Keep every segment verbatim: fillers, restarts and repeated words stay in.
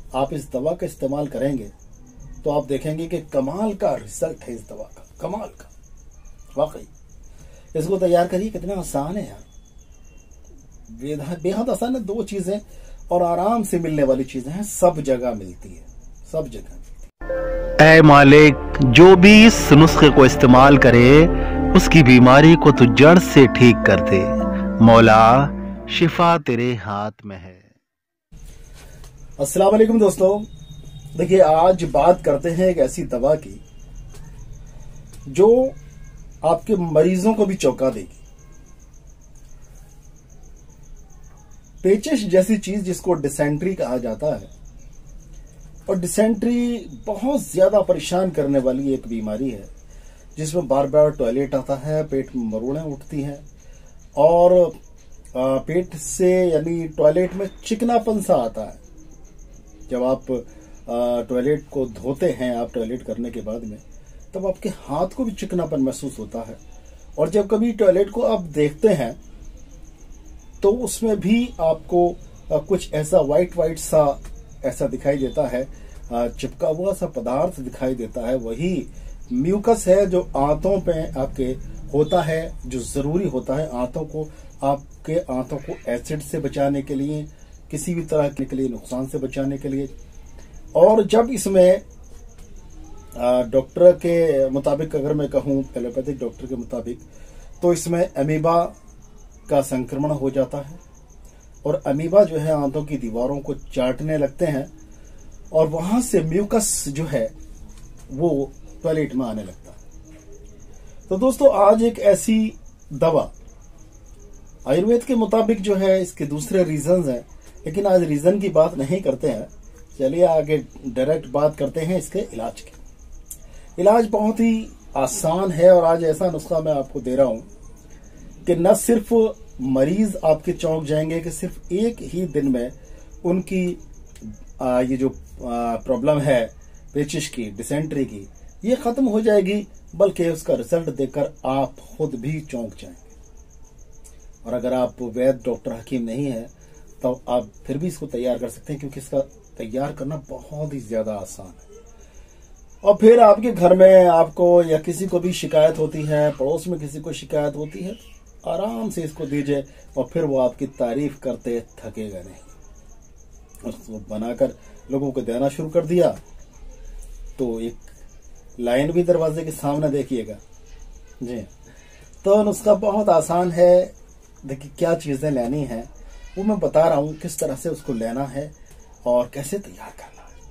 आप इस दवा का इस्तेमाल करेंगे तो आप देखेंगे कि कमाल का रिजल्ट है इस दवा का, कमाल का। वाकई इसको तैयार करिए, कितना आसान है यार, बेहद आसान है। दो चीजें और आराम से मिलने वाली चीजें हैं, सब जगह मिलती है, सब जगह मिलती है। ऐ मालिक, जो भी इस नुस्खे को इस्तेमाल करे उसकी बीमारी को तो जड़ से ठीक कर दे। मौला, शिफा तेरे हाथ में है। अस्सलाम वालेकुम दोस्तों, देखिए आज बात करते हैं एक ऐसी दवा की जो आपके मरीजों को भी चौंका देगी। पेचिश जैसी चीज जिसको डिसेंट्री कहा जाता है, और डिसेंट्री बहुत ज्यादा परेशान करने वाली एक बीमारी है जिसमें बार बार टॉयलेट आता है, पेट में मरोड़ें उठती हैं और पेट से यानी टॉयलेट में चिकनापन सा आता है। जब आप टॉयलेट को धोते हैं, आप टॉयलेट करने के बाद में, तब आपके हाथ को भी चिकनापन महसूस होता है। और जब कभी टॉयलेट को आप देखते हैं तो उसमें भी आपको कुछ ऐसा वाइट वाइट सा ऐसा दिखाई देता है, चिपका हुआ सा पदार्थ दिखाई देता है। वही म्यूकस है जो आंतों पे आपके होता है, जो जरूरी होता है आंतों को, आपके आंतों को एसिड से बचाने के लिए, किसी भी तरह के लिए नुकसान से बचाने के लिए। और जब इसमें डॉक्टर के मुताबिक अगर मैं कहूं, एलोपैथिक डॉक्टर के मुताबिक, तो इसमें अमीबा का संक्रमण हो जाता है और अमीबा जो है आंतों की दीवारों को चाटने लगते हैं और वहां से म्यूकस जो है वो टॉयलेट में आने लगता है। तो दोस्तों आज एक ऐसी दवा, आयुर्वेद के मुताबिक जो है इसके दूसरे रीजंस हैं, लेकिन आज रीजन की बात नहीं करते हैं। चलिए आगे डायरेक्ट बात करते हैं इसके इलाज की। इलाज बहुत ही आसान है और आज ऐसा नुस्खा मैं आपको दे रहा हूं कि न सिर्फ मरीज आपके चौंक जाएंगे कि सिर्फ एक ही दिन में उनकी आ, ये जो प्रॉब्लम है पेचिश की, डिसेंट्री की, ये खत्म हो जाएगी, बल्कि उसका रिजल्ट देखकर आप खुद भी चौंक जाएंगे। और अगर आप वैद्य डॉक्टर हकीम नहीं है तो आप फिर भी इसको तैयार कर सकते हैं, क्योंकि इसका तैयार करना बहुत ही ज्यादा आसान है। और फिर आपके घर में आपको या किसी को भी शिकायत होती है, पड़ोस में किसी को शिकायत होती है, आराम से इसको दीजिए और फिर वो आपकी तारीफ करते थकेगा नहीं। उसको बनाकर लोगों को देना शुरू कर दिया तो एक लाइन भी दरवाजे के सामने देखिएगा जी। तो नुस्खा बहुत आसान है। देखिए क्या चीजें लेनी है वो मैं बता रहा हूं, किस तरह से उसको लेना है और कैसे तैयार करना है।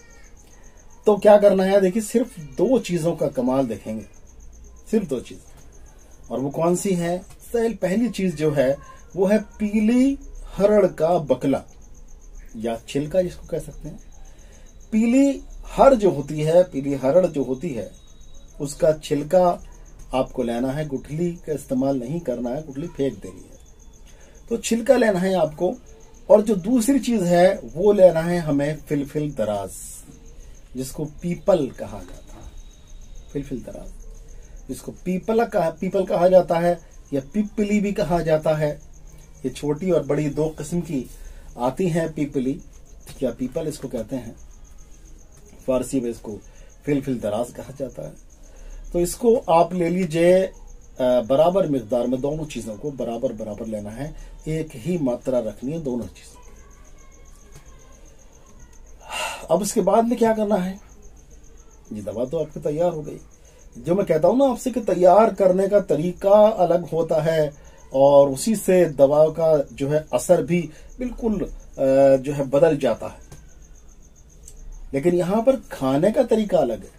तो क्या करना है, देखिए सिर्फ दो चीजों का कमाल देखेंगे, सिर्फ दो चीज, और वो कौन सी है? पहली चीज जो है वो है पीली हरड़ का बकला या छिलका जिसको कह सकते हैं। पीली हर जो होती है, पीली हरड़ जो होती है, उसका छिलका आपको लेना है। गुठली का इस्तेमाल नहीं करना है, गुठली फेंक देनी है। तो छिलका लेना है आपको। और जो दूसरी चीज है वो लेना है हमें फिलफिल दराज, जिसको पीपल कहा जाता है। फिलफिल दराज जिसको पीपल कहा पीपल कहा जाता है या पिपली भी कहा जाता है। ये छोटी और बड़ी दो किस्म की आती हैं, पीपली या पीपल इसको कहते हैं। फारसी में इसको फिलफिल दराज कहा जाता है। तो इसको आप ले लीजिए बराबर मिकदार में, दोनों चीजों को बराबर बराबर लेना है, एक ही मात्रा रखनी है दोनों चीजों। अब इसके बाद में क्या करना है, ये दवा तो आपकी तैयार हो गई। जो मैं कहता हूं ना आपसे कि तैयार करने का तरीका अलग होता है और उसी से दवा का जो है असर भी बिल्कुल जो है बदल जाता है, लेकिन यहां पर खाने का तरीका अलग है।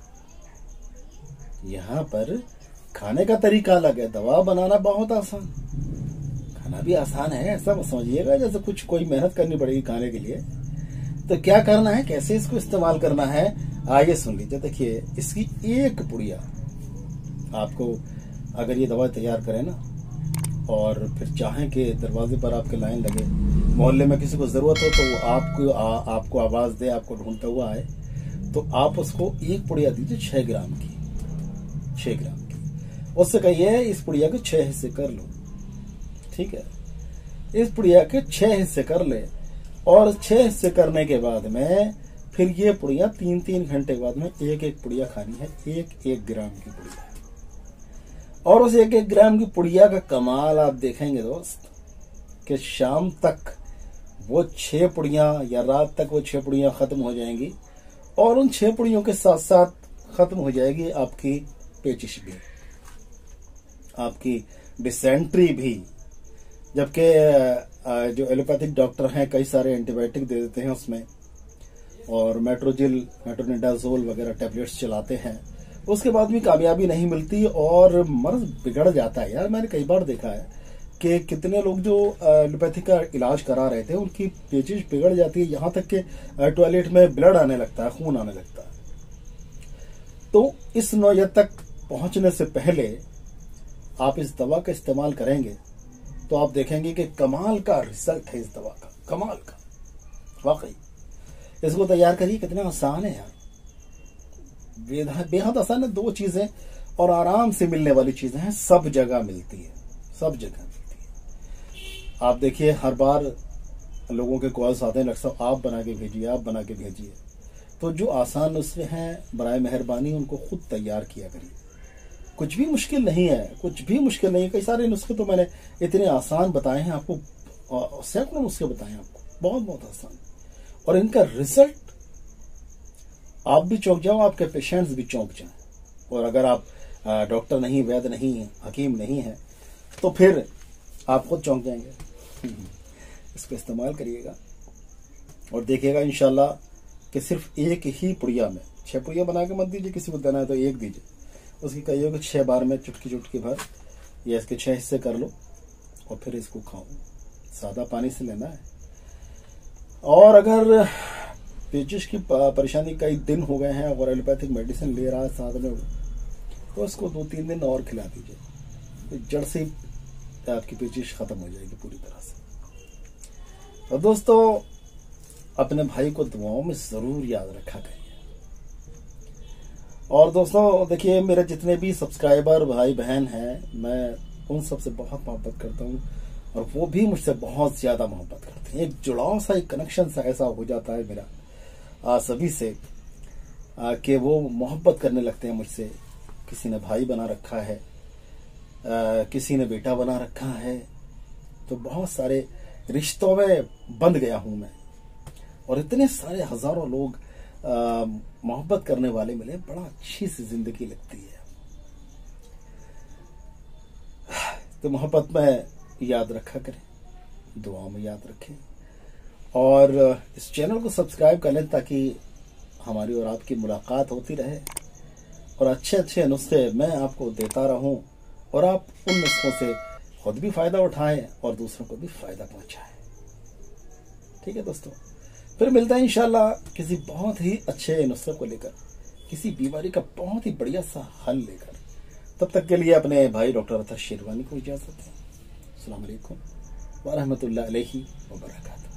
यहां पर खाने का तरीका अलग है। दवा बनाना बहुत आसान, खाना भी आसान है, ऐसा मत समझिएगा जैसे कुछ कोई मेहनत करनी पड़ेगी खाने के लिए। तो क्या करना है, कैसे इसको इस्तेमाल करना है, आइए सुन लीजिए। देखिए इसकी एक पुड़िया आपको, अगर ये दवा तैयार करें ना और फिर चाहें कि दरवाजे पर आपके लाइन लगे, मोहल्ले में किसी को जरूरत हो तो वो आपको आ, आपको आवाज दे, आपको ढूंढता हुआ आए, तो आप उसको एक पुड़िया दीजिए छह ग्राम की, छह ग्राम की। उससे कहिए इस पुड़िया के छह हिस्से कर लो, ठीक है। इस पुड़िया के छह हिस्से कर ले और छह हिस्से करने के बाद में फिर ये पुड़िया तीन तीन घंटे बाद में एक एक पुड़िया खानी है, एक एक ग्राम की पुड़िया। और उस एक एक ग्राम की पुड़िया का कमाल आप देखेंगे दोस्त कि शाम तक वो छह पुड़िया या रात तक वो छह पुड़िया खत्म हो जाएंगी और उन छह पुड़ियों के साथ साथ खत्म हो जाएगी आपकी पेचिश भी, आपकी डिसेंट्री भी। जबकि जो एलोपैथिक डॉक्टर हैं कई सारे एंटीबायोटिक दे देते हैं उसमें और मेट्रोजिल मेट्रोनिडाजोल वगैरह टैबलेट्स चलाते हैं, उसके बाद भी कामयाबी नहीं मिलती और मर्ज बिगड़ जाता है। यार मैंने कई बार देखा है कि कितने लोग जो एलोपैथी का इलाज करा रहे थे उनकी पेचिश बिगड़ जाती है, यहाँ तक कि टॉयलेट में ब्लड आने लगता है, खून आने लगता है। तो इस नौयत तक पहुंचने से पहले आप इस दवा का इस्तेमाल करेंगे तो आप देखेंगे कि कमाल का रिजल्ट है इस दवा का, कमाल का। वाकई इसको तैयार करिए, कितना आसान है यार, बेहद आसान है। दो चीजें और आराम से मिलने वाली चीजें हैं, सब जगह मिलती है, सब जगह मिलती है। आप देखिए हर बार लोगों के कॉल्स आते हैं, डॉक्टर साहब आप बना के भेजिए, आप बना के भेजिए। तो जो आसान नुस्खे हैं बराए मेहरबानी उनको खुद तैयार किया करिए, कुछ भी मुश्किल नहीं है, कुछ भी मुश्किल नहीं है। कई सारे नुस्खे तो मैंने इतने आसान बताए हैं आपको, सैकड़ों नुस्खे बताए हैं आपको, बहुत बहुत आसान, और इनका रिजल्ट आप भी चौंक जाओ, आपके पेशेंट्स भी चौंक जाएं। और अगर आप डॉक्टर नहीं, वैद्य नहीं, हकीम नहीं है तो फिर आप खुद चौंक जाएंगे। इसको इस्तेमाल करिएगा और देखिएगा इंशाल्लाह कि सिर्फ एक ही पुड़िया में, छह पुड़िया बना के मत दीजिए, किसी को देना है तो एक दीजिए, उसकी कहिए कि छह बार में चुटकी चुटकी भर या इसके छह हिस्से कर लो और फिर इसको खाओ। सादा पानी से लेना है। और अगर पेचिश की परेशानी कई दिन हो गए हैं और एलोपैथिक मेडिसिन ले रहा है साथ में, तो इसको दो तीन दिन और खिला दीजिए, जड़ से आपकी पेचिश खत्म हो जाएगी पूरी तरह से। और दोस्तों अपने भाई को दुआओं में जरूर याद रखा करिए। और दोस्तों देखिए मेरे जितने भी सब्सक्राइबर भाई बहन हैं, मैं उन सबसे बहुत मोहब्बत करता हूँ और वो भी मुझसे बहुत ज्यादा मोहब्बत करते हैं। एक जुड़ाव सा, एक कनेक्शन सा ऐसा हो जाता है मेरा आ, सभी से कि वो मोहब्बत करने लगते हैं मुझसे। किसी ने भाई बना रखा है, आ, किसी ने बेटा बना रखा है, तो बहुत सारे रिश्तों में बंध गया हूं मैं। और इतने सारे हजारों लोग मोहब्बत करने वाले मिले, बड़ा अच्छी सी जिंदगी लगती है। तो मोहब्बत में याद रखा करें, दुआओं में याद रखें और इस चैनल को सब्सक्राइब कर लें ताकि हमारी और आपकी मुलाकात होती रहे और अच्छे अच्छे नुस्खे मैं आपको देता रहूं और आप उन नुस्खों से खुद भी फायदा उठाएं और दूसरों को भी फायदा पहुंचाएं। ठीक है दोस्तों, फिर मिलता है इंशाल्लाह किसी बहुत ही अच्छे नुस्खे को लेकर, किसी बीमारी का बहुत ही बढ़िया सा हल लेकर। तब तक के लिए अपने भाई डॉक्टर अतर शेरवानी को इजाजत दें। अस्सलाम वालेकुम व रहमतुल्लाहि व बरकातहू।